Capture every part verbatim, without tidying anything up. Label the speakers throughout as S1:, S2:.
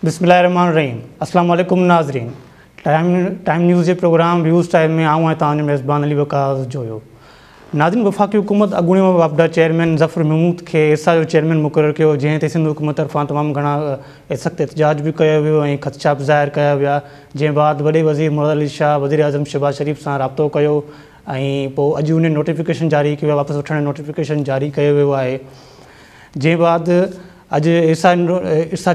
S1: बिस्मिल्लाहिर्रहमानिर्रहीम। अस्सलाम वालेकुम नाज़रीन। टाइम टाइम न्यूज़ के प्रोग्राम व्यूज़ टाइम में आऊँ तव्हांजो मेज़बान अली वकास जोयो। नाज़रीन, वफ़ाक़ी हुकूमत अॻूणे वापडा चेयरमैन ज़फ़र महमूद खे इरसा जो चेयरमैन मुक़ररु कयो, जंहिं ते सिंध हुकूमत तरफ़ां तमामु घणा सख़्तु एहतजाज बि कयो वियो ऐं ख़दशात ज़ाहिर कया विया। जंहिं बाद वॾे वज़ीर मुराद अली शाह वज़ीर आज़म शहबाज शरीफ़ सां राब्तो कयो ऐं पोइ अॼु उन नोटिफिकेशन जारी कयो, वापसि वठण जो नोटिफिकेशन जारी कयो वियो आहे। जंहिं बाद अॼु इरसा इरसा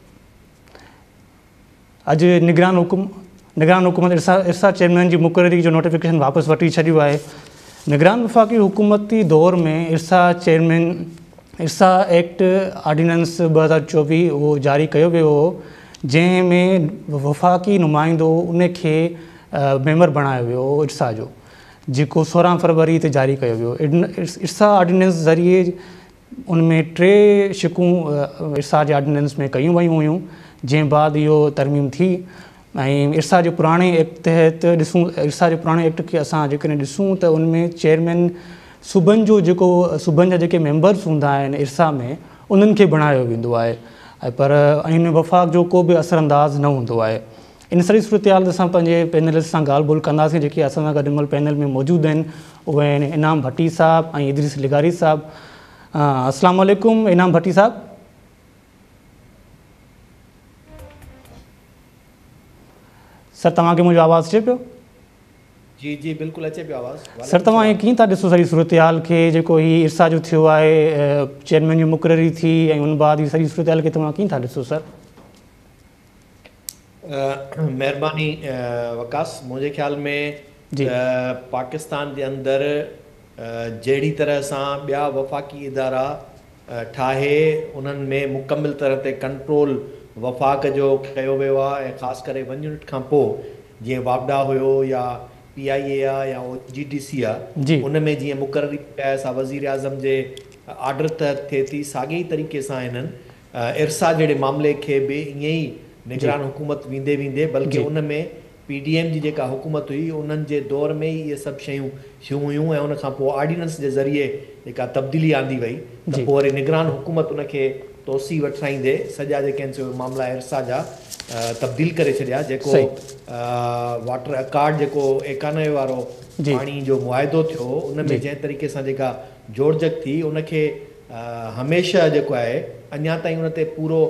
S1: अॼु निगरान हुकुम निगरान हुकूमत इरसा इरसा चेयरमैन जी मुक़ररी जो नोटिफिकेशन वापसि वठी छॾियो आहे। निगरान वफ़ाक़ी हुकूमती दौर में IRSA chairman IRSA act ordinance ॿ हज़ार चोवीह उहो जारी कयो वियो हो, जंहिंमें वफ़ाक़ी नुमाइंदो उन खे मेंबर बणायो वियो हो इरसा जो, जेको सोरहं फरवरी ते जारी कयो वियो। इरसा ऑर्डिनेंस ज़रिए उनमें टे शिकूं इरसा जे ऑर्डिनेंस में कयूं वयूं हुयूं, जंहिं बाद इहो तरमीम थी ऐं इरसा जे पुराणे एक्ट तहत ॾिसूं इरसा जे पुराणे एक्ट खे असां जेकॾहिं ॾिसूं त उनमें चेयरमैन सूबनि जो जेको सूबनि जा जेके मेंबर्स हूंदा आहिनि इरसा में, उन्हनि खे बणायो वेंदो आहे ऐं पर इन वफ़ाक़ जो को बि असरअंदाज़ न हूंदो आहे। इन सारी सूरत हाल असां पंहिंजे पैनलिस्ट सां ॻाल्हि ॿोल कंदासीं। जेके असां सां गॾु पैनल में मौजूदु आहिनि उहे आहिनि इनाम भट्टी साहब ऐं इदरीस लिगारी साहब। अस्सलाम वालेकुम इनाम भट्टी साहब। सर, तव्हांखे मुंहिंजो आवाज़ु अचे पियो?
S2: जी जी बिल्कुलु अचे पियो आवाज़ु।
S1: सर, तव्हां हीअ कीअं था ॾिसो सॼी सूरत हाल खे, जेको हीअ इरसा जो थियो आहे, चेयरमैन जी मुक़ररी थी ऐं उन बाद हीअ सॼी सूरत हाल खे तव्हां कीअं था ॾिसो सर?
S2: महिरबानी वकास। मुंहिंजे ख़्याल में पाकिस्तान जे अंदरि जहिड़ी तरह सां ॿिया वफ़ाक़ी इदारा ठाहे उन्हनि में मुकमिल तरह ते कंट्रोल वफ़ाक़ जो कयो वियो आहे ऐं ख़ासि करे वन यूनिट खां पोइ जीअं वापडा हुयो या पी आई ए आहे या ओ जी डी सी आहे, उन में जीअं मुक़ररी कया असां वज़ीर आज़म जे आर्डर तहत थिए थी, साॻे ई तरीक़े सां हिननि इरसा जहिड़े मामले खे बि ईअं ई निगरान हुकूमत वेंदे वेंदे बल्कि उन में पी डी एम जी जेका हुकूमत हुई उन्हनि जे दौर में ई इहे सभु शयूं थियूं हुयूं ऐं उनखां पोइ ऑर्डिनेंस जे ज़रिए जेका तब्दीली आंदी वई त पोइ वरी निगरान हुकूमत उनखे तोसी वठाईंदे सॼा जेके आहिनि से मामला इरसा जा तब्दील करे छॾिया। जेको वाटर अकार्ड जेको एकानवे वारो पाणी जो मुआइदो थियो उन में जंहिं तरीक़े सां जेका जोड़जक थी उनखे हमेशह जेको आहे अञा ताईं उन ते पूरो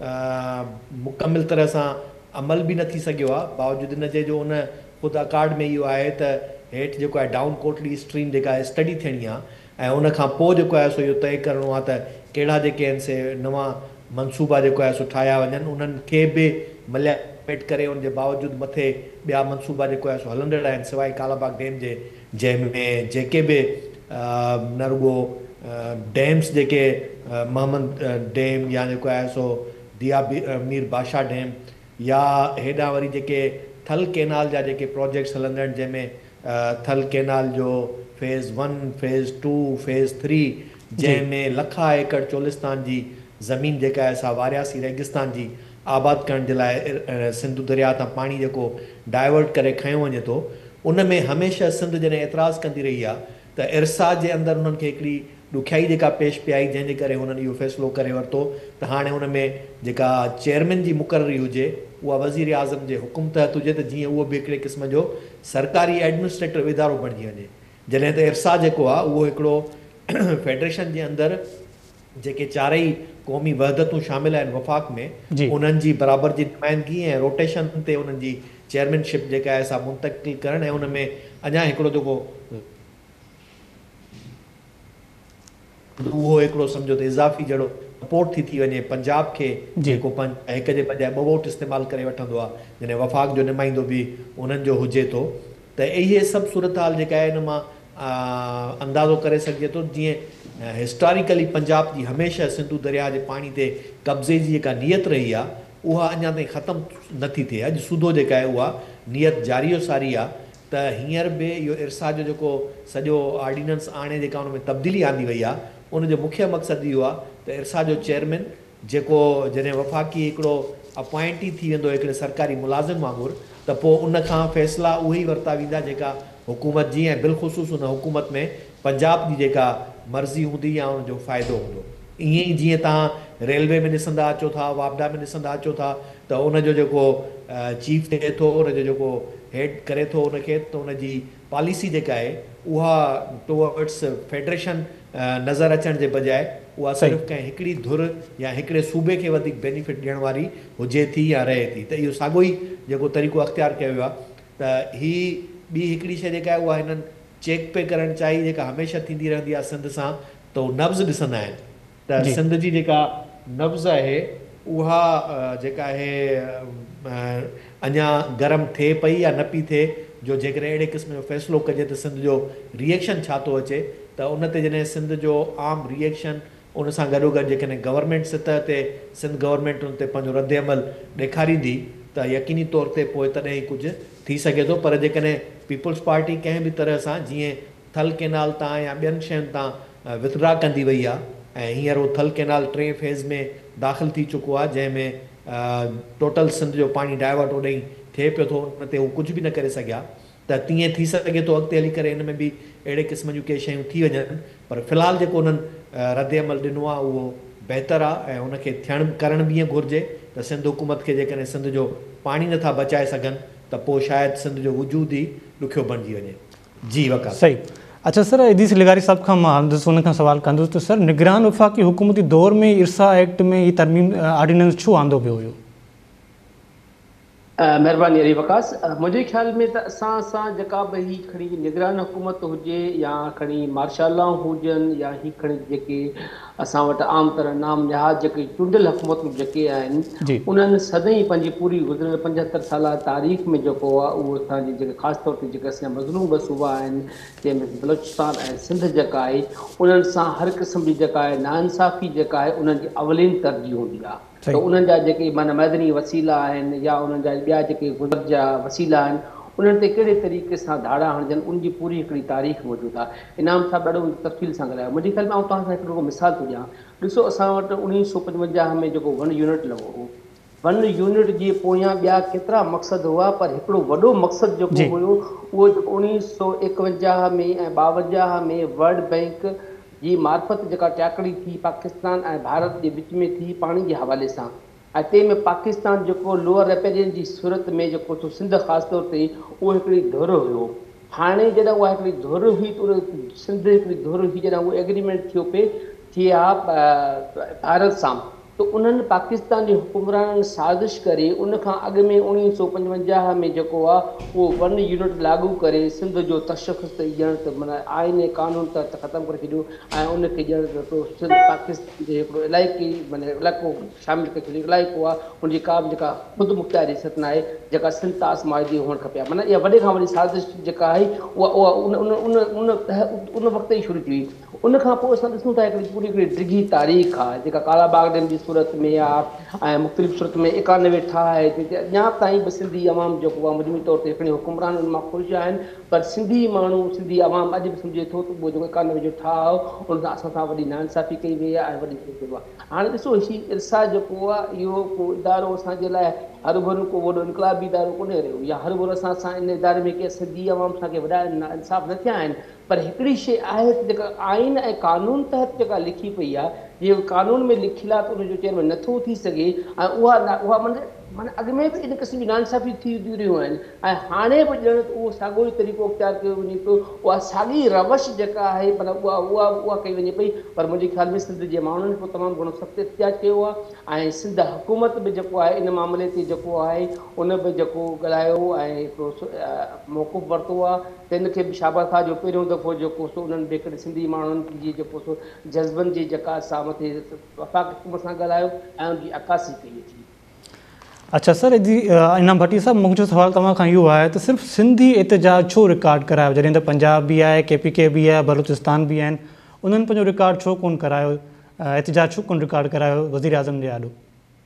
S2: मुकमिल तरह सां अमल बि न थी सघियो आहे, बावजूदि इन जे जो उन ख़ुदि अकार्ड में इहो आहे त हेठि जेको आहे डाउन कोटली स्ट्रीम जेका आहे स्टडी थियणी आहे ऐं उनखां पोइ जेको आहे सो इहो तइ करिणो आहे त कहिड़ा जेके आहिनि से नवां मनसूबा जेको आहे सो ठाहिया वञनि, उन्हनि खे बि मलियापेट करे उनजे बावजूदि मथे ॿिया मनसूबा जेको आहे सो हलंदड़ आहिनि सवाइ कालाबाग डैम जे, जंहिंमें जेके बि न रुगो डैम्स जेके मोहम्मद डैम या जेको आहे सो दिया मीर बादशाह डैम या हेॾां वरी जेके थल कैनाल जा जेके प्रोजेक्ट्स हलंदा आहिनि, जंहिंमें थल कैनाल जो phase one phase two phase three, जंहिंमें लखा एकड़ चोलिस्तान जी ज़मीन जेका आहे असां वारियासी रेगिस्तान जी आबाद करण जे लाइ सिंधु दरिया तां पाणी जेको डाइवर्ट करे खयो वञे थो, उन में हमेशह सिंध जॾहिं एतिराज़ु कंदी रही आहे त इरसा जे अंदरि उन्हनि खे हिकिड़ी ॾुखियाई जेका पेश पई आई, जंहिंजे करे हुननि इहो फ़ैसिलो करे वरितो त हाणे हुन में जेका चेयरमैन जी मुक़ररी हुजे उहा वज़ीर आज़म जे हुकुम तहत हुजे त जीअं उहो बि हिकिड़े क़िस्म जो सरकारी एडमिनिस्ट्रेटिव इदारो बणिजी वञे, जॾहिं त इरसा जेको आहे उहो हिकिड़ो फेडरेशन जे अंदरि जेके चारई क़ौमी वहदतूं शामिल आहिनि वफ़ाक़ में, उन्हनि जी बराबरि जी नुमाइंदगी ऐं रोटेशन ते उन्हनि जी चेयरमैनशिप जेका आहे असां मुंतक़िल करणु ऐं उन में अञा हिकिड़ो जेको उहो हिकिड़ो सम्झो त इज़ाफ़ी जहिड़ो सपोर्ट थी थी वञे पंजाब खे, जेको हिक जे बजाए ॿ वोट इस्तेमालु करे वठंदो आहे, जॾहिं वफ़ाक़ जो नुमाइंदो बि उन्हनि जो हुजे थो, त इहे सभु सूरत हाल जेका आहे इन मां अंदाज़ो करे सघिजे थो। जीअं हिस्टोरिकली पंजाब जी हमेशह सिंधु दरिया जे पाणी ते कब्ज़े जी जेका नियत रही आहे उहा अञा ताईं ख़तमु नथी थिए। अॼु सूदो जेका आहे उहा नियत जारी सारी आहे त हींअर बि इहो इरसा जो जेको सॼो ऑर्डिनेंस आणे जेका उन में तब्दीली आंदी वई आहे, उनजो मुख्य मक़सदु इहो आहे त इरसा जो चेयरमैन जेको जॾहिं वफ़ाक़ी हिकिड़ो अपॉइंटी थी वेंदो हिकिड़े सरकारी मुलाज़िम वांगुरु, त पोइ उनखां फ़ैसिला उहे ई वरिता वेंदा जेका हुकूमत जी ऐं बिलख़ुसूस उन हुकूमत में पंजाब जी जेका मर्ज़ी हूंदी या उनजो फ़ाइदो हूंदो। ईअं ई जीअं तव्हां रेलवे में ॾिसंदा अचो था, वापडा में ॾिसंदा अचो था त उनजो जेको चीफ थिए थो, उनजो जेको हेड करे थो उनखे, त उनजी पॉलिसी जेका आहे उहा टुवर्ड्स फेडरेशन नज़र अचण जे बजाए उहा सिर्फ़ु कंहिं हिकिड़ी धुर या हिकिड़े सूबे खे वधीक बेनिफिट ॾियण वारी हुजे थी या रहे थी। त इहो साॻियो ई जेको तरीक़ो अख़्तियार कयो वियो आहे। त ही ॿी हिकिड़ी शइ जेका आहे उहा हिननि चेक पे करणु चाही, जेका हमेशह थींदी रहंदी आहे सिंध सां, त उहो नब्ज़ ॾिसंदा आहिनि त सिंध जी जेका नब्ज़ आहे उहा जेका आहे अञा गरम थिए पई या न पई थिए, जो जेकॾहिं अहिड़े क़िस्म जो फ़ैसिलो कजे त सिंध जो रिएक्शन छा थो अचे, त उन ते जॾहिं सिंध जो आम रिएक्शन उन सां गॾोगॾु जेकॾहिं गवर्नमेंट सतह ते सिंध गवर्नमेंट उन ते पंहिंजो रद्द अमल ॾेखारींदी त यकीनी तौर ते पोइ तॾहिं ई कुझु थी सघे थो। पर जेकॾहिं पीपल्स पार्टी कंहिं बि तरह सां जीअं थल कैनाल तां या ॿियनि शयुनि तां विथड्रा कंदी वई आहे, ऐं हींअर उहो थल कैनाल टे फेज़ में दाख़िल थी चुको आहे, जंहिंमें टोटल सिंध जो पाणी डाइवर्ट होॾे थिए पियो थो, उन ते उहो कुझु बि न करे सघिया, त तीअं थी सघे थो अॻिते हली करे हिन में बि अहिड़े क़िस्म जूं के शयूं थी वञनि। पर फ़िलहालु जेको उन्हनि रद्द अमल ॾिनो आहे उहो बहितरु आहे, ऐं उनखे थियणु करण बि ईअं घुरिजे त सिंध हुकूमत खे जेकॾहिं सिंध जो पाणी नथा बचाए सघनि त पोइ शायदि सिंध जो वजूद ई ॾुखियो बणिजी वञे। जी वकास
S1: सही। अच्छा सर, इदीस लिगारी साहब खां मां हंधुसि उन खां सवाल कंदुसि त सर, निगरान वफ़ाक़ी हुकूमती दौर में इरसा एक्ट में ही तरमीम ऑर्डिनेंस छो आंदो पियो हुयो?
S3: महिरबानी अली वकास। मुंहिंजे ख़्याल में त असां सां जेका बि ही खणी निगरान हुकूमत हुजे या खणी मार्शालाऊं हुजनि या ही खणी जेके असां वटि आम तरह नाम निहाज़ जेके चूंडियल हुकूमतूं जेके आहिनि, उन्हनि सदाईं पंहिंजी पूरी गुज़िरियल पंजहतरि साल तारीख़ में जेको आहे उहो असांजे जेके ख़ासि तौर ते जेके असांजा मज़लूम सूबा आहिनि, जंहिंमें बलोचिस्तान ऐं सिंध जेका आहे, उन्हनि सां हर क़िस्म जी जेका आहे नाइंसाफ़ी जेका आहे उन्हनि जी अवलीन तरजीह हूंदी आहे। त उन्हनि जा जेके माना मैदनी वसीला आहिनि या उन्हनि जा ॿिया जेके गुज़र जा वसीला आहिनि, उन्हनि ते कहिड़े तरीक़े सां धाड़ा हणजनि उनजी पूरी हिकिड़ी तारीख़ मौजूदु आहे। इनाम साहब ॾाढो तफ़सील सां ॻाल्हायो। मुंहिंजे ख़्याल में आउं तव्हां सां हिकिड़ो मिसाल थो ॾियां। ॾिसो, असां वटि उणिवीह सौ पंजवंजाह में जेको वन यूनिट लॻो हो, वन यूनिट जे पोयां ॿिया केतिरा मक़सद हुआ, पर हिकिड़ो वॾो मक़सदु जेको हुयो उहो उणिवीह सौ एकवंजाह में ऐं ॿावंजाह में वर्ल्ड बैंक जी मार्फत जेका टाकड़ी थी पाकिस्तान ऐं भारत जे विच में थी पाणी जे हवाले सां, ऐं तंहिंमें पाकिस्तान जेको लोअर रेपेरियन जी सूरत में जेको थो सिंध ख़ासि तौर ते उहो हिकिड़ी धुर हुयो। हाणे जॾहिं उहा हिकिड़ी धुर हुई त उन सिंध हिकिड़ी धुर हुई, जॾहिं उहो एग्रीमेंट थियो पे थी आहे भारत सां, त उन्हनि पाकिस्तान जे हुकुमराननि साज़िश करे उन खां अॻु में उणिवीह सौ पंजवंजाह में जेको आहे उहो वन यूनिट लागू करे सिंध जो तशख़ुस ॾियणु त माना आइन कानून त ख़तमु करे छॾियो ऐं उनखे ॼण सिंध पाकिस्तान जे हिकिड़ो इलाइक़ी माना इलाइक़ो शामिलु करे छॾियो। इलाइक़ो आहे उनजी का बि जेका ख़ुदि मुख़्तियारी रियासत न आहे, जेका सिंध तास माहिदी हुअणु खपे। माना इहा वॾे खां वॾी साज़िश जेका आहे उहा उहा उन उन उन उन उन वक़्तु ई शुरू थी हुई। उन खां पोइ असां ॾिसूं था हिकिड़ी पूरी हिकिड़ी डिघी तारीख़ आहे जेका काला बाग डैम जी सूरत में आहे ऐं मुख़्तलिफ़ सूरत में एकानवे ठाह आहे, जिते अञा ताईं बि सिंधी अवाम जेको आहे मजमूई तौर ते हिकिड़े हुकुमरान मां ख़ुशि आहिनि, पर सिंधी माण्हू सिंधी अवाम अॼु बि सम्झे थो त उहो जेको एकानवे जो ठाह आहे उन सां असां सां वॾी नाइंसाफ़ी कई वई आहे ऐं वॾी कयो आहे। हाणे ॾिसो, ही इरसा जेको आहे इहो को इदारो असांजे लाइ हर भरू को वॾो इनकलाबी इदारो कोन्हे रहियो, या हर भरू असां सां इन इदारे में के सिंधी अवाम सां के वॾा इंसाफ़ न थिया आहिनि। पर हिकिड़ी शइ आहे जेका आइन ऐं कानून तहत जेका लिखी पई आहे, जीअं कानून में लिखियलु आहे त उनजो चइण में नथो थी सघे, ऐं उहा उहा माना माना अॻु में बि इन क़िस्म जी नाइंसाफ़ी थी रहियूं आहिनि ऐं हाणे बि ॼण त उहो साॻियो ई तरीक़ो इख़्तियार कयो वञे पियो। उहा साॻी रवश जेका आहे माना उहा उहा उहा कई वञे पई। पर मुंहिंजे ख़्याल में सिंध जे माण्हुनि पोइ तमामु घणो सख़्तु एहतिजाज कयो आहे ऐं सिंध हुकूमत बि जेको आहे इन मामले ते जेको आहे उन बि जेको ॻाल्हायो ऐं हिकिड़ो मौक़ुफ़ वरितो आहे, त इनखे बि शाबाश आहे जो पहिरियों दफ़ो जेको सो उन्हनि बि हिकिड़े सिंधी माण्हुनि जी जेको सो जज़्बनि जी जेका असां मथे वफ़ाक़ी हुकूमत सां ॻाल्हायो ऐं उनजी अकासी कई अची।
S1: अच्छा सर, जी इनाम भट्टी साहब, मुंहिंजो सुवाल तव्हां खां इहो आहे त सिर्फ़ु सिंधी एहतिजाज छो रिकॉर्ड करायो, जॾहिं त पंजाब बि आहे, के पी के बि आहे, बलूचिस्तान बि आहिनि, उन्हनि पंहिंजो रिकॉर्ड छो कोन करायो, एहतिजाज छो कोन रिकॉर्ड करायो वज़ीर आज़म जे आॾो?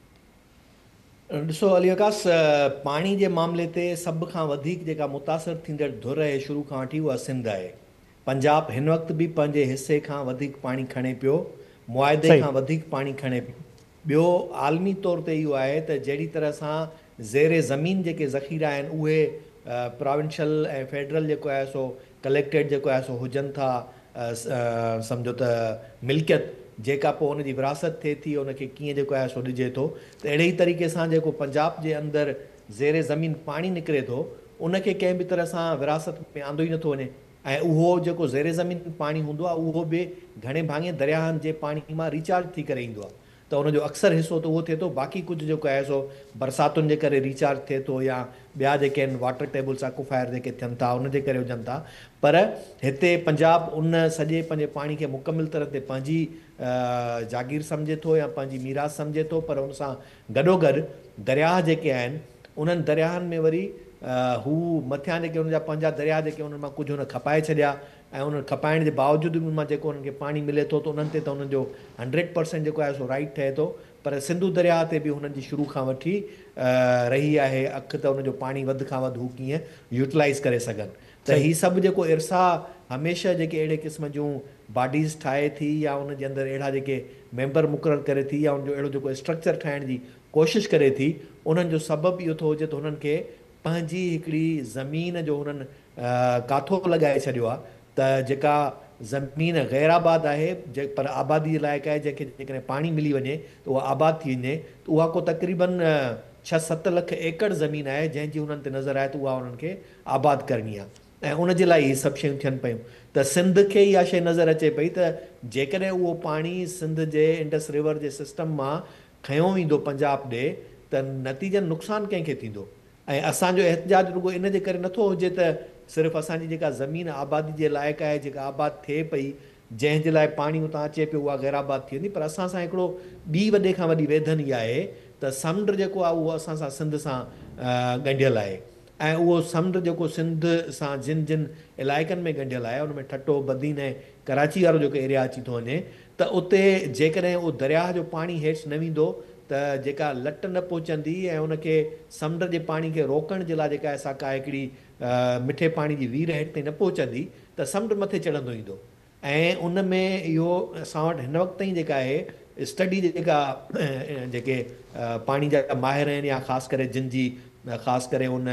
S2: ॾिसो अली वकास, पाणी जे मामले ते सभ खां वधीक जेका मुतासिर थींदड़ धुर आहे शुरू खां वठी उहा सिंध आहे। पंजाब हिन वक़्तु बि पंहिंजे हिसे खां वधीक पाणी खणे पियो, मुआदे खां वधीक पाणी खणे पियो। ॿियो आलमी तौर ते इहो आहे त जहिड़ी तरह सां ज़ेरे ज़मीन जेके ज़ख़ीरा आहिनि उहे प्रोविंशियल ऐं फेडरल जेको आहे सो कलेक्टेड जेको आहे सो हुजनि था, सम्झो त मिल्कियत जेका पोइ हुनजी विरासत थिए थी उनखे कीअं जेको आहे सो ॾिजे थो। त अहिड़े ई तरीक़े सां जेको पंजाब जे अंदरि ज़ेरे ज़मीन पाणी निकिरे थो उनखे कंहिं बि तरह सां विरासत में आंदो ई नथो वञे ऐं उहो जेको ज़ेरे ज़मीन पाणी हूंदो आहे उहो बि घणे भाङे दरियाहनि जे पाणी मां रिचार्ज थी करे ईंदो आहे। त उनजो अक्सर हिसो त उहो थिए थो, बाक़ी कुझु जेको आहे सो बरसातुनि जे करे रिचार्ज थिए थो या ॿिया जेके आहिनि वाटर टेबल्स एक्वाफायर जेके थियनि था उनजे करे हुजनि था। पर हिते पंजाब उन सॼे पंहिंजे पाणी खे मुकमिल तरह ते पंहिंजी जागीर सम्झे थो या पंहिंजी मीरास सम्झे थो, पर उन सां गॾोगॾु दरिया जेके आहिनि उन्हनि दरियाहनि में वरी हू मथियां जेके हुनजा पंहिंजा दरिया जेके उन्हनि मां कुझु हुन खपाए छॾिया ऐं उन खपाइण जे बावजूदि बि उन मां जेको उन्हनि खे पाणी मिले थो त उन्हनि ते त उन्हनि जो हंड्रेड परसेंट जेको आहे सो राइट ठहे थो। पर सिंधु दरिया ते बि हुननि जी शुरू खां वठी रही आहे अखि त उनजो पाणी वधि खां वधि हू कीअं यूटिलाइज़ करे सघनि। त हीअ सभु जेको इरसा हमेशह जेके अहिड़े क़िस्म जूं बॉडीज़ ठाहे थी या उनजे अंदरि अहिड़ा जेके मेंबर मुक़ररु करे थी या उनजो अहिड़ो जेको स्ट्रक्चर ठाहिण जी कोशिशि करे थी उन्हनि जो सबबु इहो थो हुजे त हुननि खे पंहिंजी हिकिड़ी ज़मीन जो हुननि काथो लॻाए छॾियो आहे त जेका ज़मीन गैर आबाद आहे जे पर आबादी जे लाइक़ु आहे, जंहिंखे जेकॾहिं पाणी मिली वञे त उहा आबाद थी वञे त उहा को तक़रीबन छह सत लख एकड़ ज़मीन आहे जंहिंजी हुननि ते नज़र आहे त उहा उन्हनि खे आबाद करणी आहे ऐं उनजे लाइ इहे सभु शयूं थियनि पियूं। त सिंध खे इहा शइ नज़र अचे पई त जेकॾहिं उहो पाणी सिंध जे इंडस रिवर जे सिस्टम मां खयों वेंदो पंजाब ॾे त नतीजनि नुक़सानु कंहिंखे थींदो ऐं असांजो एहतजाज रुगो इन जे करे नथो हुजे त सिर्फ़ु असांजी जेका ज़मीन आबादी जे लाइक़ु आहे जेका आबाद थिए पई जंहिंजे लाइ पाणी उतां अचे पियो उहा गैर आबाद थी वेंदी, पर असां सां हिकिड़ो ॿी वॾे खां वॾी वेधन इहा आहे त समुंड जेको आहे उहो असां सां सिंध सां ॻंढियल आहे ऐं उहो समुंड जेको सिंध सां जिन जिन इलाइक़नि में ॻंढियल आहे उन में ठटो बदीन ऐं कराची वारो जेको एरिया अची थो वञे त उते जेकॾहिं उहो दरिया जो पाणी हेठि न वेंदो त जेका लट न पहुचंदी ऐं उनखे समुंड जे पाणी खे रोकण जे लाइ जेका असां का हिकिड़ी मिठे पाणी जी वीर हेठि ताईं न पहुचंदी त समुंड मथे चढ़ंदो ईंदो ऐं उन में इहो असां वटि हिन वक़्त ताईं जेका आहे स्टडी जेका जेके पाणी जा माहिर आहिनि या ख़ासि करे जिन जी ख़ासि करे उन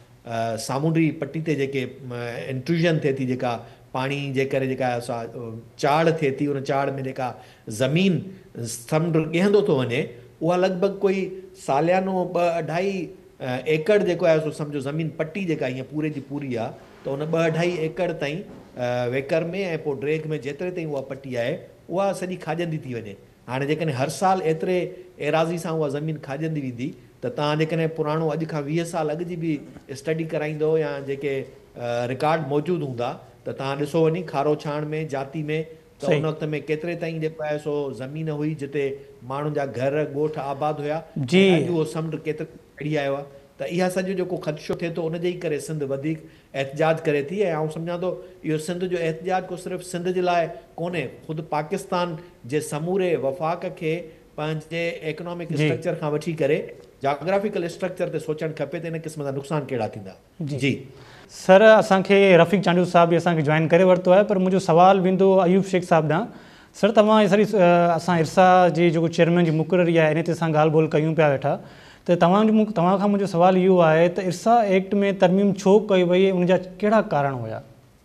S2: सामूंडी पट्टी ते जेके इंट्रूजन थिए थी जेका पाणी जे करे जेका असां चाढ़ थिए थी उन चाढ़ में जेका ज़मीन समुंड ॻहंदो थो वञे उहा लॻभॻि कोई सालियानो ॿ अढाई एकड़ जेको आहे सो सम्झो ज़मीन पट्टी जेका हीअं पूरे जी पूरी आहे त उन ॿ अढाई एकड़ ताईं वेकर में ऐं पोइ ड्रेग में जेतिरे ताईं उहा पट्टी आहे उहा सॼी खाजंदी थी वञे। हाणे जेकॾहिं हर साल एतिरे एराज़ी सां उहा ज़मीन खाजंदी वेंदी त तव्हां जेकॾहिं पुराणो अॼु खां वीह साल अॻु जी बि स्टडी कराईंदो या जेके रिकॉर्ड मौजूदु हूंदा त तव्हां ॾिसो वञी खारो छाण में जाती में त उन वक़्त में केतिरे ताईं जेको आहे सो ज़मीन हुई जिते माण्हुनि जा घर ॻोठ आबाद हुया अॼु उहो समुंड केतिरो अड़ी आयो आहे त इहा सॼो जेको ख़दशो थिए थो उनजे ई करे सिंध वधीक एहतजाज करे थी ऐं आउं सम्झां थो इहो सिंध जो एहतजाज को सिर्फ़ु सिंध जे लाइ कोन्हे, ख़ुदि पाकिस्तान जे समूरे वफ़ाक़ खे पंहिंजे इकोनॉमिक स्ट्रक्चर खां वठी करे जाग्राफिकल स्ट्रक्चर ते सोचणु खपे त इन क़िस्म जा नुक़सान कहिड़ा थींदा। जी
S1: सर, असांखे रफ़ीक चांडू साहब बि असांखे जॉइन करे वरितो आहे, पर मुंहिंजो सुवालु वेंदो अयूब शेख साहब ॾांहुं। सर, तव्हां इहा सारी असां इरसा जी जेको चेयरमैन जी मुक़ररी आहे इन ते असां ॻाल्हि ॿोल कयूं पिया वेठा त तव्हांजो तव्हां खां मुंहिंजो सुवालु इहो आहे त इरसा एक्ट में तरमीम छो कई वई, उनजा कहिड़ा कारण हुया?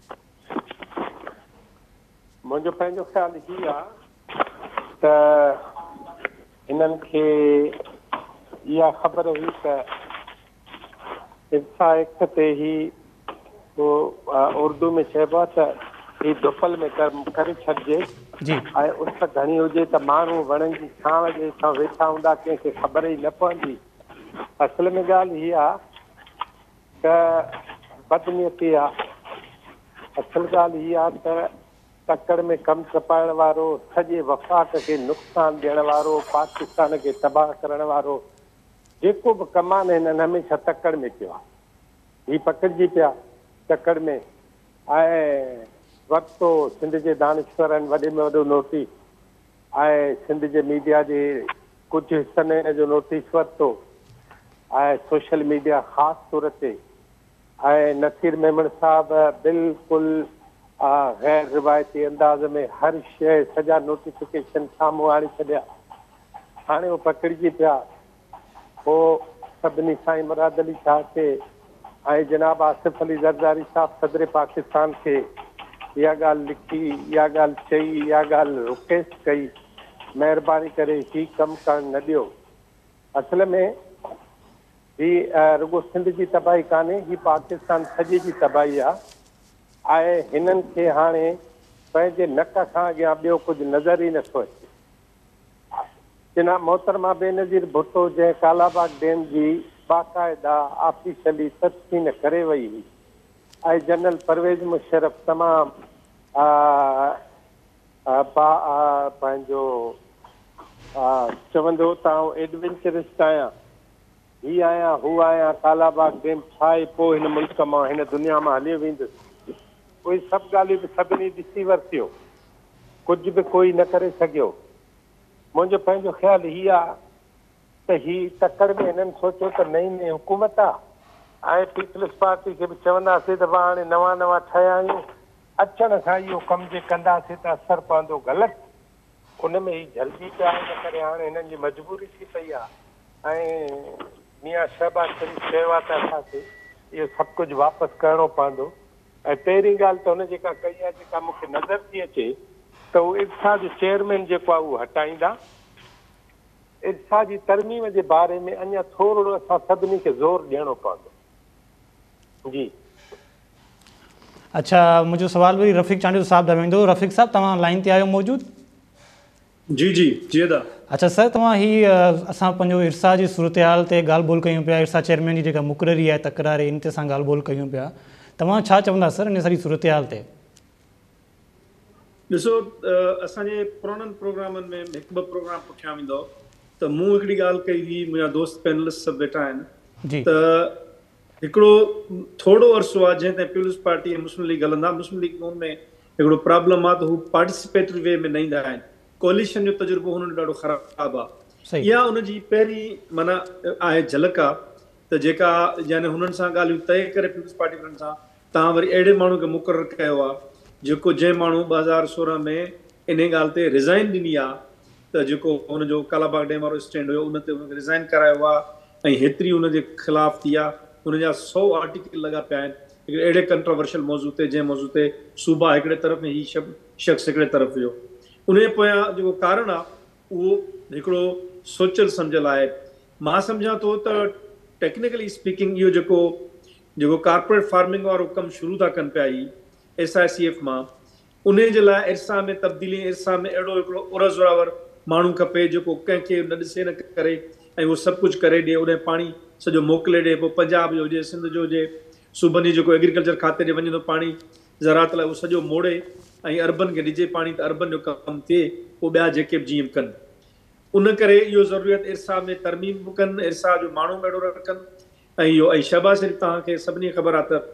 S4: मुंहिंजो पंहिंजो ख़्यालु हीअ आहे त हिननि खे इहा ख़बर हुई त इरसा एक्ट ते ई उर्दू में चइबो आहे त हीअ दुपल में करे छॾिजे ऐं उस घणी हुजे त माण्हू वणनि जी छांव जे हितां वेठा हूंदा, कंहिंखे ख़बर ई न पवंदी। असल में ॻाल्हि हीअ आहे त बदनियती आहे। असल ॻाल्हि हीअ आहे त तकड़ में कमु चपाइण वारो, सॼे वफ़ाक़ खे नुक़सानु ॾियण वारो, पाकिस्तान खे तबाह करण वारो जेको बि कमु आहे न हिननि हमेशह तकड़ में कयो आहे। हीअ पकड़िजी पिया तकड़ में ऐं वरितो सिंध जे दानिश्वरनि वॾे में वॾो नोटिस ऐं सिंध जे मीडिया जे कुझु हिसनि हिन जो नोटिस वरितो ऐं सोशल मीडिया ख़ासि तौर ते ऐं नसीर मेमण साहिबु बिल्कुलु गैर रिवायती अंदाज़ में हर शइ सॼा नोटिफिकेशन साम्हूं आणे छॾिया। हाणे उहो पकड़िजी पिया। पोइ सभिनी साईं मुराद अली शाह खे ऐं जनाब आसिफ अली ज़रदारी साहिबु सदर पाकिस्तान खे इहा ॻाल्हि लिखी, इहा ॻाल्हि चई, इहा ॻाल्हि रिक्वेस्ट कई महिरबानी करे ही कमु करणु न ॾियो। असल में ही रुगो सिंध जी तबाही कान्हे, ही पाकिस्तान सॼे जी तबाही आहे। आहे हिननि खे हाणे पंहिंजे नक खां अॻियां ॿियो कुझु नज़र ई नथो अचे। जिना मोहतरमा बेनज़ीर भुट्टो जंहिं कालाबाग डैम जी बाक़ाइदा ऑफिशियली तस्कीन करे वई हुई ऐं जनरल परवेज़ मुशर्रफ तमामु पंहिंजो चवंदो तव्हां एडवेंचरिस्ट आहियां, ही आहियां हू आहियां, कालाबाग डैम छा आहे, पोइ हिन मुल्क मां हिन दुनिया मां हली वेंदुसि। उहे सभु ॻाल्हियूं बि सभिनी ॾिसी वरितियूं, कुझु बि कोई न करे सघियो। मुंहिंजो पंहिंजो ख़्यालु हीअ आहे त ही तकड़ में हिननि सोचियो त नई नई हुकूमत आहे ऐं पीपल्स पार्टी खे बि चवंदासीं त पाण हाणे नवां नवां ठहिया आहियूं, अचण सां इहो कमु जे कंदासीं त असरु पवंदो ग़लति। उन में ही जल्दी पिया आहे, इन करे हाणे हिननि जी मजबूरी थी पई आहे ऐं मियां शहबाज़ शरीफ़ चयो आहे त असांखे इहो सभु कुझु वापसि करिणो पवंदो। ऐं पहिरीं ॻाल्हि त हुन जेका कई आहे, जेका मूंखे नज़र थी अचे त उहो इर्सा जो चेयरमैन जेको आहे उहो हटाईंदा। इर्सा जी तरमीम जे बारे में अञा थोरो असां सभिनी खे ज़ोर ॾियणो पवंदो। जी
S1: अच्छा, मुंहिंजो सुवाल वरी रफ़ीक चांडियो साहब ॾा वेंदो। रफ़ीक साहब, तव्हां लाइन ते आहियो मौजूदु?
S5: जी जी जी दा।
S1: अच्छा सर, तव्हां ही असां पंहिंजो इर्सा जी सूरत हाल ते ॻाल्हि ॿोल कयूं पिया, इर्सा चेयरमैन जी जेका मुक़ररी आहे तकरार इन ते असां ॻाल्हि ॿोल कयूं पिया, तव्हां छा चवंदा सर इन सारी सूरत हाल ते?
S5: ॾिसो, असांजे पुराणनि प्रोग्रामनि में हिकु ॿ प्रोग्राम पुठियां वेंदो त मूं हिकिड़ी ॻाल्हि कई हुई, मुंहिंजा दोस्त पैनलिस्ट सभु वेठा आहिनि, त हिकिड़ो थोरो अरसो आहे जंहिं ताईं पीपल्स पार्टी ऐं मुस्लिम लीग हलंदा, मुस्लिम लीग में हिकिड़ो प्रॉब्लम आहे त हू पार्टिसिपेटरी वे में न ईंदा आहिनि। कोलिशन जो तजुर्बो हुननि ॾाढो ख़राबु आहे। इहा उनजी पहिरीं माना आहे झलक आहे त जेका यानी हुननि सां ॻाल्हियूं तइ करे पीपल्स पार्टी वारनि सां तव्हां वरी अहिड़े माण्हू खे मुक़ररु कयो आहे जेको जंहिं माण्हू ॿ हज़ार सोरहं में इन ॻाल्हि ते रिज़ाइन ॾिनी आहे त जेको हुनजो कालाबाग डैम वारो स्टैंड हुयो उन ते हुनखे रिज़ाइन करायो आहे ऐं हेतिरी हुनजे ख़िलाफ़ु थी आहे, हुनजा सौ आर्टिकल लॻा पिया आहिनि हिकिड़े अहिड़े कंट्रोवर्शियल मौज़ू ते जंहिं मौज़ू ते सूबा हिकिड़े तरफ़ में हीउ शख़्स हिकिड़े तरफ़ हुयो। उन पोयां जेको कारण आहे उहो हिकिड़ो सोचियल सम्झियल आहे। मां सम्झां थो त टेक्निकली स्पीकिंग इहो जेको जेको कॉर्पोरेट फार्मिंग वारो कमु शुरू था कनि पिया E S I C F मां, उन जे लाइ इर्सा में तब्दीली, इर्सा में अहिड़ो हिकिड़ो उरज़ ज़ोरावर माण्हू खपे जेको कंहिंखे न ॾिसे न करे ऐं उहो सभु कुझु करे ॾिए, उन पाणी सॼो मोकिले ॾिए, पोइ पंजाब जो हुजे, सिंध जो हुजे, सूबनि जेको एग्रीकल्चर खाते ॾे वञे थो पाणी ज़रात लाइ, उहो सॼो मोड़े ऐं अरबन खे ॾिजे पाणी त अरबन जो कमु थिए, पोइ ॿिया जेके बि जीअं कनि। उन करे इहो ज़रूरत इर्सा में तरमीम बि कनि, इर्सा जो माण्हू बि अहिड़ो रखनि। ऐं इहो ऐं शहबाज़ शरीफ़ तव्हांखे सभिनी ख़बर आहे त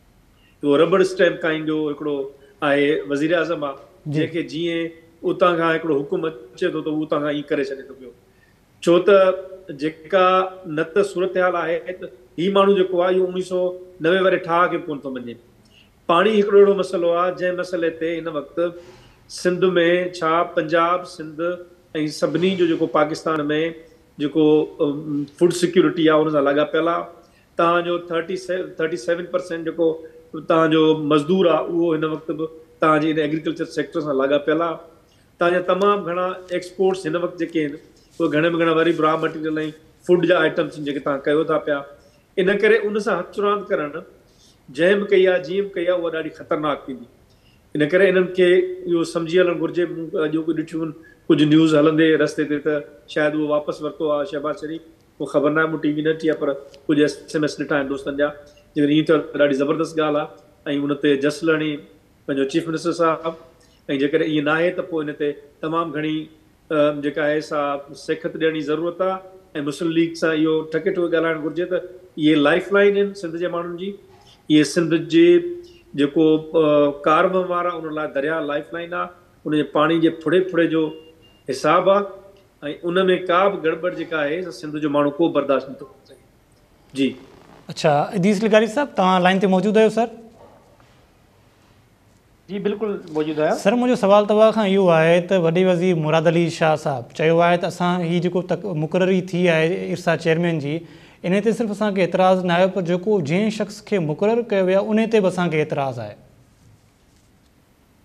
S5: उहो रबड़ स्टैम्प काइंड जो हिकिड़ो आहे वज़ीर आज़म आहे, जंहिंखे जीअं उतां खां हिकिड़ो हुकुम अचे थो त उहो उतां खां ईअं करे छॾे थो पियो। छो त जेका न त सूरत हाल आहे त हीउ माण्हू जेको आहे इहो उणिवीह सौ नवे वारे ठाह खे कोन थो मञे। पाणी हिकिड़ो अहिड़ो मसइलो आहे जंहिं मसइले ते हिन वक़्तु सिंध में छा पंजाब सिंध ऐं सभिनी जो जेको पाकिस्तान में जेको फूड सिक्योरिटी आहे हुन सां लाॻापियल आहे। तव्हांजो थर्टी से थर्टी सेवन परसेंट जेको तव्हांजो मज़दूर आहे उहो हिन वक़्तु बि तव्हांजे हिन एग्रीकल्चर सेक्टर सां लाॻापियल आहे। तव्हांजा तमामु घणा एक्सपोर्ट्स हिन वक़्तु जेके आहिनि उहे घणे में घणा वरी रॉ मटीरियल ऐं फूड जा आइटम्स जेके तव्हां कयो था पिया। इन करे उन सां हथु रांदि करणु जंहिं बि कई आहे जीअं बि कई आहे उहा ॾाढी ख़तरनाक थींदी। इन करे इन्हनि खे इहो सम्झी हलणु घुरिजे। मूं अॼु ॾिठियूं कुझु न्यूज़ हलंदे रस्ते ते त शायदि उहो वापसि वरितो आहे शहबाज़ शरीफ़, उहो ख़बर न आहे, मूं टी वी न ॾिठी आहे, पर कुझु एस एम एस ॾिठा आहिनि दोस्तनि जा जेकर ईअं त ॾाढी ज़बरदस्त ॻाल्हि आहे। ऐं उन ते जसलाणी पंहिंजो चीफ मिनिस्टर साहिबु, ऐं जेकॾहिं ईअं न आहे त पोइ इन ते तमामु घणी जेका आहे सा सिखत ॾियण जी ज़रूरत आहे। ऐं मुस्लिम लीग सां इहो ठके ठोके ॻाल्हाइणु घुरिजे त इहे लाइफ लाइन आहिनि सिंध जे माण्हुनि जी। इहे सिंध जे जेको कारव वारा उन लाइ दरिया लाइफ लाइन आहे, उनजे पाणी जे फुड़े फुड़े जो हिसाबु आहे ऐं उन में का बि गड़बड़ जेका आहे सिंध जो माण्हू को बर्दाश्त नथो करे सघे। जी
S1: अच्छा, इदीस लिगारी साहब तव्हां लाइन ते मौजूदु आहियो सर?
S3: जी बिल्कुलु मौजूदु आहियां
S1: सर। मुंहिंजो सुवाल तव्हां खां इहो आहे त वॾे वज़ीर मुराद अली शाह साहबु चयो आहे त असां हीअ जेको तक मुक़ररी थी आहे इर्सा चेयरमैन जी, इन ते सिर्फ़ु असांखे एतिराज़ु न आहे, पर जेको जंहिं शख़्स खे मुक़ररु कयो वियो आहे उन ते बि असांखे एतिराज़ु आहे।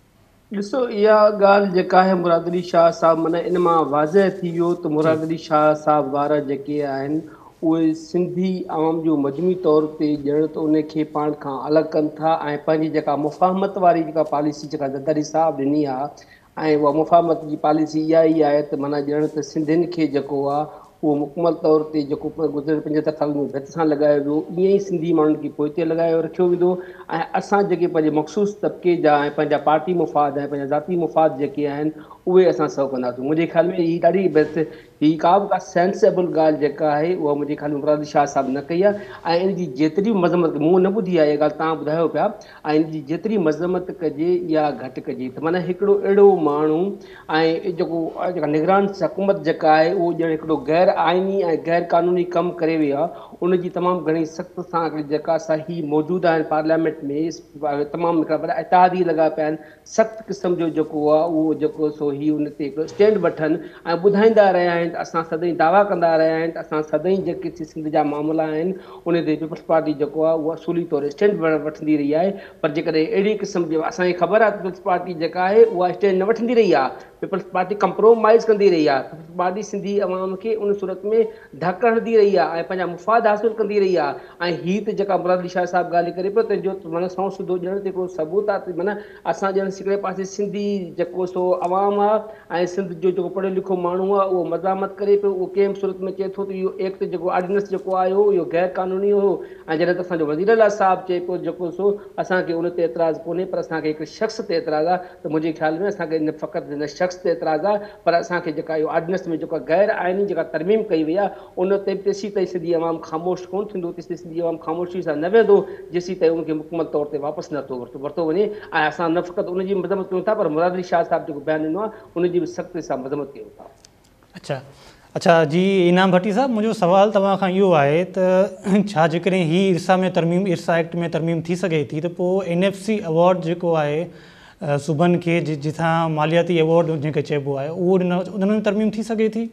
S3: ॾिसो इहा ॻाल्हि जेका आहे मुराद अली शाह साहिबु माना इन मां वाज़ह थी वियो त मुराद अली शाह साहिबु वारा जेके आहिनि उहे सिंधी आवाम जो मजमूई तौर ते ॼण त उनखे पाण खां अलॻि कनि था ऐं पंहिंजी जेका मुफ़ाहमत वारी जेका पॉलिसी जेका ज़रदारी साहिबु ॾिनी आहे ऐं उहा मुफ़ाहमत जी पॉलिसी इहा ई आहे त माना ॼण त सिंधियुनि खे जेको आहे उहो मुकमल तौर ते जेको गुज़िरियल पंजहतरि साल में भित सां लॻायो वियो ईअं ई सिंधी माण्हुनि खे पोइ ते लॻायो रखियो वेंदो ऐं असां जेके पंहिंजे मख़सूस तबिके जा ऐं पंहिंजा पार्टी मुफ़ाद ऐं पंहिंजा ज़ाती मुफ़ाद जेके आहिनि उहे असां सभु कंदासीं। मुंहिंजे ख़्याल में हीअ ॾाढी बेस्ट हीअ का बि का सेंसेबल ॻाल्हि जेका आहे उहा मुंहिंजे ख़्याल में मुराद अली शाह साहिबु न कई आहे ऐं इन जी जेतिरी बि मज़म्मत मूं न ॿुधी आहे इहा ॻाल्हि तव्हां ॿुधायो पिया ऐं इन जी जेतिरी मज़म्मत कजे या घटि कजे त माना हिकिड़ो अहिड़ो माण्हू ऐं जेको जेका निगरान हुकूमत जेका आहे उहो ॼण हिकिड़ो गैर आइनी ऐं गैर क़ानूनी कमु करे वियो आहे उनजी तमामु घणी सख़्तु सां जेका सही मौजूदु आहिनि पार्लियामेंट में तमामु हिकिड़ा वॾा इतिहादी लॻा पिया आहिनि सख़्तु क़िस्म जो जेको आहे उहो जेको सो ही उन ते हिकिड़ो स्टैंड वठनि ऐं ॿुधाईंदा रहिया आहिनि त असां सदाईं दावा कंदा रहिया आहिनि त असां सदाईं जेके सिंध जा मामला आहिनि उन ते पीपल्स पार्टी जेको आहे उहा असूली तौरु स्टैंड वठंदी रही आहे पर जेकॾहिं अहिड़ी क़िस्म जो असांखे ख़बर आहे पीपल्स पार्टी जेका आहे उहा स्टैंड न वठंदी रही आहे पीपल्स पार्टी कंप्रोमाइज़ कंदी रही आहे पीपल्स पार्टी सिंधी अवाम खे उन सूरत में धक हणंदी रही आहे ऐं पंहिंजा मुफ़ाद हासिलु कंदी रही आहे ऐं हीअ त जेका मुराद अली शाह साहिबु ॻाल्हि करे पियो तंहिंजो माना सौ सिधो ॼण ते हिकिड़ो सबूत आहे माना असां ॼण हिकिड़े पासे सिंधी जेको सो अवाम आहे ऐं सिंध जो जेको पढ़ियल लिखियो माण्हू आहे उहो मज़ामत करे पियो उहो कंहिं बि सूरत में चए थो त इहो एक्ट जेको ऑर्डिनेंस जेको आयो इहो गैर क़ानूनी हो ऐं जॾहिं त असांजो वज़ीर अला साहिबु चए पियो जेको सो असांखे उन ते एतिराज़ु कोन्हे पर असांखे हिकु शख़्स ते एतिराज़ु आहे त मुंहिंजे ख़्याल में असांखे न फ़क़ति हिन शख़्स ते एतिराज़ु आहे पर असांखे जेका इहो ऑर्डिनेंस में जेका गैर आइनी जेका तरमीम कई वई आहे उन ते तेसीं ताईं सिंधी अवाम ख़ामोश कोन थींदो तेसीं सिंधी अवाम ख़ामोशी सां न वेंदो जेसीं ताईं उनखे मुकमल तौर ते वापसि नथो वरितो वरितो वञे ऐं असां न फ़क़ति उनजी मज़म्मत कयूं था पर मुराद अली शाह साहिबु जेको बयानु ॾिनो आहे उनजी बि सख़्ती सां मज़म्मत कयूं था।
S1: अच्छा अच्छा जी इनाम भट्टी साहब मुंहिंजो सुवाल तव्हां खां इहो आहे त छा जेकॾहिं हीअ इरसा में तरमीम इरसा एक्ट में तरमीम थी सघे थी त पोइ एन एफ सी अवॉर्ड जेको आहे सूबनि खे जिथां मालियाती अवॉर्ड जंहिंखे चइबो आहे उहो उन में तरमीम थी सघे थी?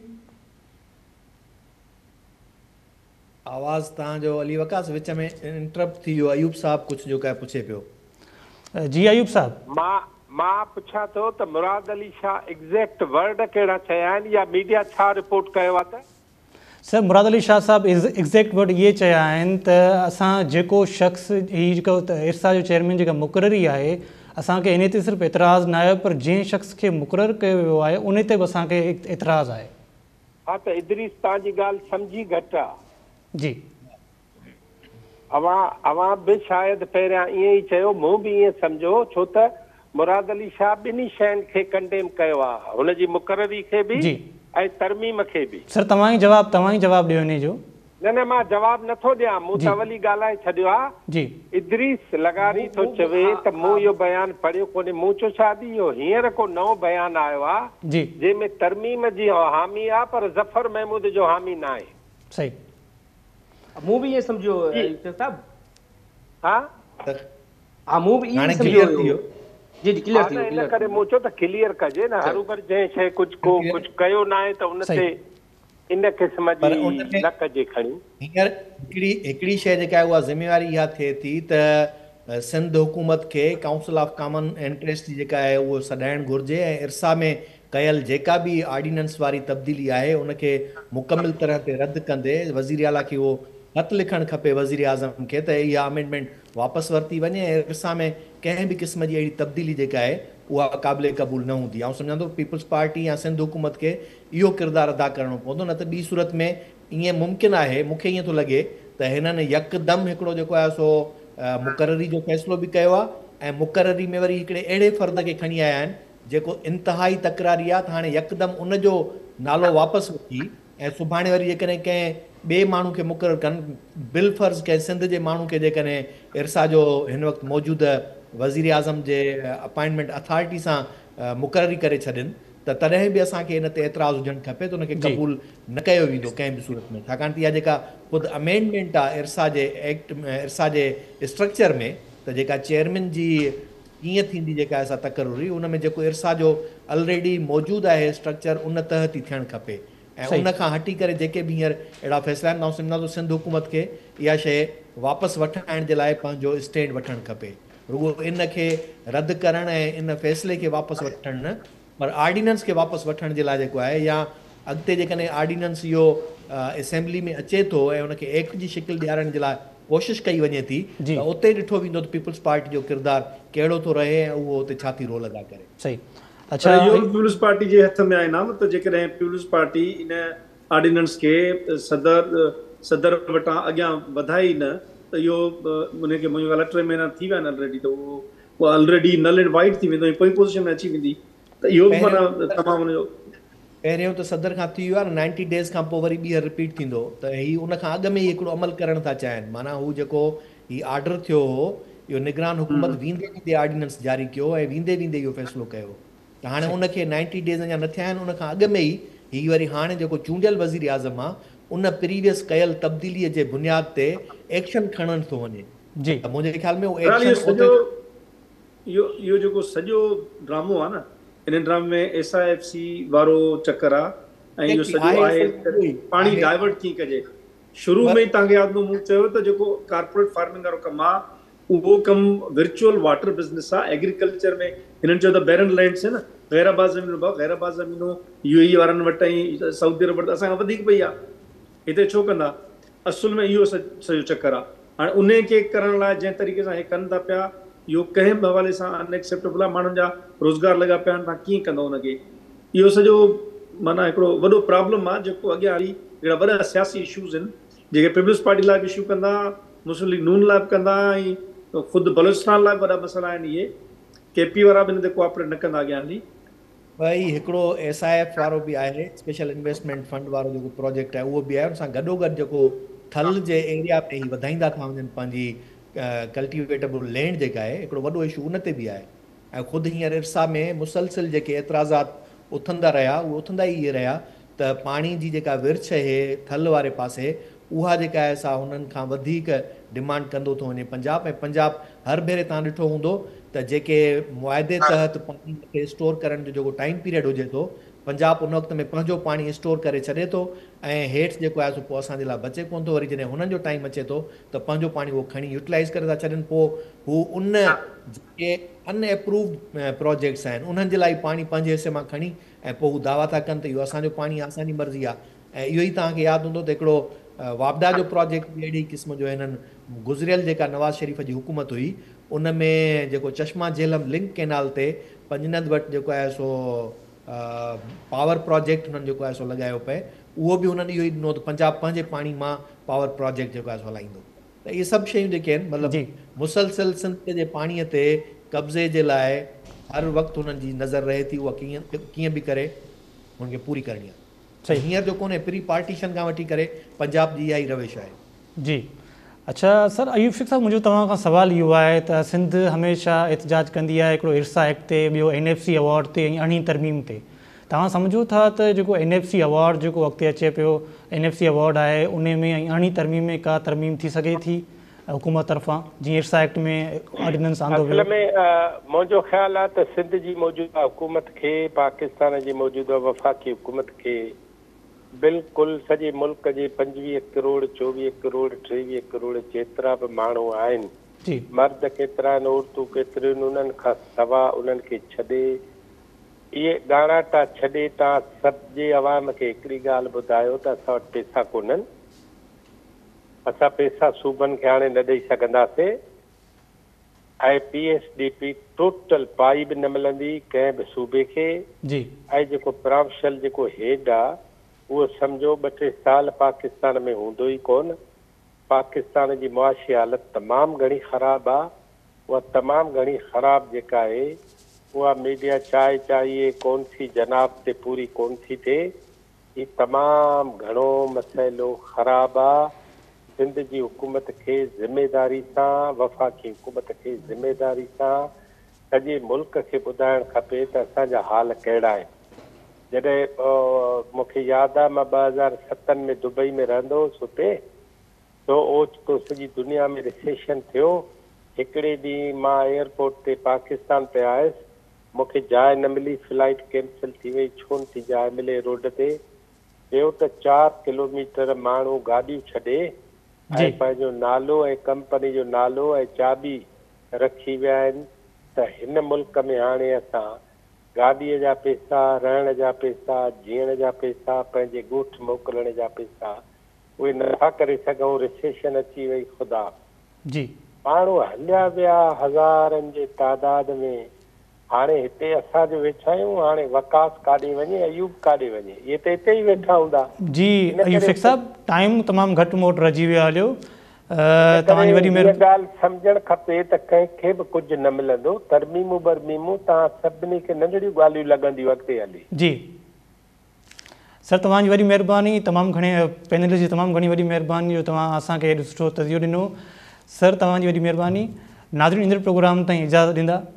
S2: आवाज़ तव्हांजो अली वकास विच में इंटरप्ट थी वियो अयूब साहब कुझु जेको आहे पुछे पियो।
S1: जी अयूब साहब
S4: मां मां पुछां थो त मुराद अली शाह एग्ज़ैक्ट वर्ड कहिड़ा चया आहिनि या मीडिया छा रिपोर्ट कयो आहे? त
S1: सर मुराद अली शाह साहिबु एग्ज़ैक्ट वर्ड इहे चया आहिनि त असां जेको शख़्स हीअ जेको इरसा जो चेयरमैन जेका मुक़ररी आहे असांखे इन ते सिर्फ़ु एतिराज़ु न आहे पर जंहिं शख़्स खे मुक़ररु कयो वियो आहे उन ते बि असांखे एतिराज़ु आहे।
S4: हा त इदरीस तव्हांजी ॻाल्हि सम्झी घटि आहे।
S1: जी
S4: अवां अवां बि शायदि पहिरियां ईअं ई चयो मूं बि ईअं सम्झो छो त मुराद अली शाह ॿिन्ही शयुनि खे कंडेम कयो आहे हुनजी मुक़ररी खे बि ऐं तरमीम खे बि।
S1: सर तव्हां ई जवाबु तव्हां ई जवाबु ॾियो इन जो।
S4: न न मां जवाबु नथो ॾियां मूं त वली ॻाल्हाए छॾियो आहे।
S1: जी
S4: इदरीस लगारी थो चवे त मूं इहो बयानु पढ़ियो कोन्हे मूं चयो शादी इहो हींअर को नओं बयानु आयो आहे
S1: जी
S4: जंहिंमें तरमीम जी हामी आहे पर ज़फ़र महमूद जो हामी न आहे।
S1: सही
S3: मूं बि ईअं सम्झो साहिबु।
S4: हा
S3: हा मूं बि ईअं सम्झो जी जी क्लियर थी वियो
S4: इन करे मूं चयो त क्लियर कजे न हर भर जंहिं शइ कुझु को कुझु कयो न आहे त उन ते इन क़िस्म जी न कजे खणी।
S2: हींअर हिकिड़ी हिकिड़ी शइ जेका आहे उहा ज़िम्मेवारी इहा थिए थी त सिंध हुकूमत खे काउंसिल ऑफ कॉमन इंट्रस्ट जी जेका आहे उहो सॾाइणु घुरिजे ऐं इरसा में कयल जेका बि ऑर्डिनेंस वारी तब्दीली आहे उनखे मुकमिल तरह ते रद्द कंदे वज़ीर आला खे उहो ख़त लिखणु खपे वज़ीर आज़म खे त इहा अमेंडमेंट वापसि वरिती वञे ऐं इरसा में कंहिं बि क़िस्म जी अहिड़ी तब्दीली जेका आहे उहा क़ाबिले क़बूल न हूंदी। ऐं सम्झंदो पीपल्स पार्टी या सिंध हुकूमत खे इहो किरदारु अदा करिणो पवंदो न त ॿी सूरत में ईअं मुमकिन आहे मूंखे ईअं थो लॻे त हिननि यकदमि हिकिड़ो जेको आहे सो मुक़ररी जो फ़ैसिलो बि कयो आहे ऐं मुक़ररी में वरी हिकिड़े अहिड़े फ़र्द खे खणी आया आहिनि जेको इंतिहाई तकरारी आहे त हाणे यकदमि उनजो नालो वापसि वठी ऐं सुभाणे वरी जेकॾहिं कंहिं ॿिए माण्हू खे मुक़ररु कनि बिलफर्ज़ कंहिं सिंध जे माण्हू खे जेकॾहिं इरसा जो हिन वक़्तु मौजूदु वज़ीर आज़म जे अपॉइंटमेंट अथॉरिटी सां मुक़ररी करे छॾनि त तॾहिं बि असांखे हिन ते एतिराज़ु हुजणु खपे त उनखे क़बूल न कयो वेंदो कंहिं बि सूरत में छाकाणि त इहा जेका ख़ुदि अमेंडमेंट आहे इरसा जे एक्ट में इरसा जे स्ट्रक्चर में त जेका चेयरमैन जी कीअं थींदी जेका असां तकरूरी उन में जेको इरसा जो ऑलरेडी मौजूदु आहे स्ट्रक्चर उन तहत ई थियणु खपे ऐं उन खां हटी करे जेके बि हींअर अहिड़ा फ़ैसिला आहिनि सिंध हुकूमत खे इहा शइ वापसि वठाइण जे लाइ पंहिंजो स्टैंड वठणु खपे रुगो इन खे रद्द करण ऐं इन फ़ैसिले खे वापसि वठण न, पर आर्डिनेंस खे वापसि वठण जे लाइ जेको आहे, या अॻिते जेकॾहिं आर्डिनेंस इहो असेंबली में अचे थो ऐं उनखे एक्ट जी शिकिल ॾियारण जे लाइ कोशिशि कई वञे थी, त उते ॾिठो वेंदो त पीपल्स पार्टी जो किरदारु कहिड़ो थो रहे ऐं उहो उते छा थी रोल अदा करे।
S1: सही। अच्छा,
S5: इहो पीपल्स पार्टी जे हथ में आहे न, त जेकॾहिं पीपल्स पार्टी इन ऑर्डिनेंस खे सदर सदर वटां अॻियां वधाई न, त इहो उनखे मुंहिंजो ॻाल्हि टे महीना थी विया आहिनि ऑलरेडी, त उहो उहा ऑलरेडी नल एंड वाइट थी वेंदो, पोइ पोज़ीशन में अची वेंदी, त इहो बि माना तमामु हुनजो
S2: पहिरियों त सदर खां थी वियो आहे न, नाइंटी डेज़ खां पोइ वरी ॿीहर रिपीट थींदो, त हीउ उन खां अॻु में ई हिकिड़ो अमल करणु था चाहिनि। माना हू जेको हीउ आर्डर थियो हो, इहो निगरान हुकूमत वेंदे वेंदे ऑर्डिनेंस जारी कयो ऐं वेंदे वेंदे इहो फ़ैसिलो कयो, त हाणे उनखे नाइंटी डेज़ अञा न थिया आहिनि, उन खां अॻु में ई हीउ वरी हाणे जेको चूंडियल वज़ीर आज़म आहे, उन प्रीवियस कयल तब्दीलीअ जे बुनियाद ते एक्शन खणण थो वञे।
S1: जी,
S2: त मुंहिंजे ख़्याल में उहो
S5: एक्शन इहो इहो जेको सॼो ड्रामो आहे न, इन ड्रामे में एस आई एफ सी वारो चकर आहे, ऐं इहो सॼो आहे पाणी डाइवर्ट कीअं कजे। शुरू में ई तव्हांखे यादि मूं चयो त जेको कॉर्पोरेट फार्मिंग वारो कमु आहे, उहो कमु वर्चुअल वाटर बिज़नेस आहे। एग्रीकल्चर में हिननि चयो त बैरन लैंड्स आहे न, गैराबाद ज़मीनूं भाउ गैराबाद ज़मीनूं यू ए ई वारनि वटि ऐं सऊदी अरब वटि असांखां वधीक पई आहे, हिते छो कंदा? असुल में इहो सॼो चकर आहे। हाणे उन खे करण लाइ जंहिं तरीक़े सां हे कनि था पिया, इहो कंहिं बि हवाले सां अनएक्सेप्टेबल आहे। माण्हुनि जा रोज़गार लॻा पिया आहिनि, तव्हां कीअं कंदो हुनखे? इहो सॼो माना हिकिड़ो वॾो प्रॉब्लम आहे, जेको अॻियां हली अहिड़ा वॾा सियासी इशूज़ आहिनि, जेके पीपल्स पार्टी लाइ बि इशू कंदा, मुस्लिम लीग नून लाइ बि कंदा, ऐं ख़ुदि बलोचिस्तान लाइ वॾा मसइला आहिनि इहे। के पी वारा बि हिन ते कोऑपरेट न कंदा अॻियां हली।
S2: भई हिकिड़ो एस आई एफ वारो बि आहे, स्पेशल इन्वेस्टमेंट फंड वारो जेको प्रोजेक्ट आहे, उहो बि आहे। उन सां गॾोगॾु जेको थल जे एरिया में ई वधाईंदा था वञनि पंहिंजी कल्टिवेटेबल लैंड जेका आहे, हिकिड़ो वॾो इशू उन ते बि आहे। ऐं ख़ुदि हींअर इरसा में मुसलसिल जेके एतिराज़ात उथंदा रहिया, उहे उथंदा ई इहे रहिया त पाणी जी जेका विर्छ आहे थल वारे पासे, उहा जेका आहे सा हुननि खां वधीक डिमांड कंदो थो वञे पंजाब। ऐं पंजाब हर भेरे तव्हां ॾिठो हूंदो त जेके मुआदे तहत पाणी खे स्टोर करण जो जेको टाइम पीरियड हुजे थो, पंजाब उन वक़्त में पंहिंजो पाणी स्टोर करे छॾे थो, ऐं हेठि जेको आहे सो पोइ असांजे लाइ बचे कोन थो। वरी जॾहिं हुननि जो टाइम अचे थो त पंहिंजो पाणी उहो खणी यूटिलाइज़ करे था छॾनि। पोइ हू उन जेके अनएप्रूव्ड प्रोजेक्ट्स आहिनि, उन्हनि जे लाइ पाणी पंहिंजे हिसे मां खणी ऐं पोइ हू दावा था कनि त इहो असांजो पाणी आहे, असांजी मर्ज़ी आहे। ऐं इहो ई तव्हांखे यादि हूंदो त हिकिड़ो वापडा जो प्रोजेक्ट बि अहिड़ी क़िस्म जो हिननि गुज़रियल जेका नवाज़ शरीफ़ जी हुकूमत हुई, उन में जेको चश्मा झेलम लिंक कैनाल ते पंजनंद वटि जेको आहे सो पावर प्रोजेक्ट हुननि जेको आहे सो लॻायो पए, उहो बि हुननि इहो ई ॾिनो त पंजाब पंहिंजे पाणी मां पावर प्रोजेक्ट जेको आहे सो हलाईंदो। त इहे सभु शयूं जेके आहिनि, मतिलबु मुसलसिल सिंध जे पाणीअ ते कब्ज़े जे लाइ हर वक़्तु हुननि जी नज़र रहे थी, उहा कीअं कीअं बि करे हुनखे पूरी करणी आहे। सही, हींअर जो कोन्हे, प्री पार्टीशन खां वठी करे पंजाब जी इहा ई रविश आहे।
S1: जी, अच्छा सर अयूब शेख साहब, मुंहिंजो तव्हां खां सुवालु इहो आहे त सिंध हमेशह एतिजाज कंदी आहे हिकिड़ो इरसा एक्ट ते, ॿियो एन एफ सी अवॉर्ड ते ऐं अरिड़हीं तरमीम ते। तव्हां सम्झो था त जेको एन एफ सी अवॉर्ड जेको अॻिते अचे पियो, एन एफ सी अवॉर्ड आहे, उन में ऐं अरिड़हीं तरमीम में का तरमीम थी सघे थी हुकूमत तरफ़ां, जीअं इरसा एक्ट में ऑर्डिनेंस आंदो वियो?
S4: असल में मुंहिंजो ख़्यालु आहे त सिंध जी मौजूदा हुकूमत खे, पाकिस्तान जी मौजूदा वफ़ाक़ी हुकूमत खे बिल्कुलु सॼे मुल्क जे पंजवीह करोड़ चोवीह करोड़ टेवीह करोड़ जेतिरा बि माण्हू आहिनि, मर्द केतिरा आहिनि, औरतूं केतिरियूं आहिनि, उन्हनि खां सवाइ उन्हनि खे छॾे इहे ॻाणाटा छॾे तव्हां सभु जे अवाम खे हिकिड़ी ॻाल्हि ॿुधायो त असां वटि पैसा कोन्हनि, असां पैसा सूबनि खे हाणे न ॾेई सघंदासीं, ऐं P S D P total पाई बि न मिलंदी कंहिं बि सूबे खे। ऐं जेको प्रोविंशियल जेको हेड आहे, उहो सम्झो ॿ टे साल पाकिस्तान में हूंदो ई कोन। पाकिस्तान जी मुआशी हालत तमामु घणी ख़राबु आहे। उहा तमामु घणी ख़राबु जेका आहे, उहा मीडिया चाहे चाहिए कोन थी जनाब ते पूरी कोन थी थिए। ही तमामु घणो मसइलो ख़राबु आहे। सिंध जी हुकूमत खे ज़िमेदारी सां, वफ़ाक़ी हुकूमत खे ज़िमेदारी सां सॼे मुल्क खे ॿुधाइणु खपे त असांजा हाल कहिड़ा आहिनि। जॾहिं मूंखे यादि आहे, मां ॿ हज़ार सतनि में दुबई में रहंदो हुउसि, हुते तो ओचितो सॼी दुनिया में रिसेशन थियो। हिकिड़े ॾींहुं मां एयरपोर्ट ते पाकिस्तान ते आयुसि, मूंखे जाइ न मिली, फ्लाइट कैंसिल थी वई। छो नथी जाइ मिले रोड ते? ॿियो त चारि किलोमीटर माण्हू गाॾियूं छॾे ऐं पंहिंजो नालो ऐं कंपनी जो नालो ऐं चाबी रखी विया आहिनि त हिन मुल्क में हाणे असां गाॾीअ जा पैसा, रहण जा पैसा, जीअण जा पैसा, पंहिंजे ॻोठ मोकिलण जा पैसा उहे नथा करे सघूं। रिसेशन अची वई ख़ुदा
S1: जी,
S4: माण्हू हलिया विया हज़ारनि जे तादाद में। हाणे हिते असां जो वेठा आहियूं, हाणे वकास काॾे वञे, अयूब काॾे वञे, इहे त हिते ई वेठा हूंदा।
S1: जी अयूब शेख साहब, टाइम तमामु घटि मोट रहिजी वियो हलियो। तव्हांजी वॾी महिरबानी।
S4: ॻाल्हि सम्झणु खपे त कंहिंखे बि कुझु न मिलंदो। तरमीमूं बरमीमूं तव्हां सभिनी खे नंढड़ियूं ॻाल्हियूं लॻंदियूं अॻिते हली।
S1: जी सर, तव्हांजी वॾी महिरबानी, तमामु घणे पैनलिस्ट जी तमामु घणी वॾी महिरबानी जो तव्हां असांखे हेॾो सुठो तज़ियो ॾिनो। सर तव्हांजी वॾी महिरबानी। नाज़रीन, ईंदड़ प्रोग्राम ताईं इजाज़त ॾींदा।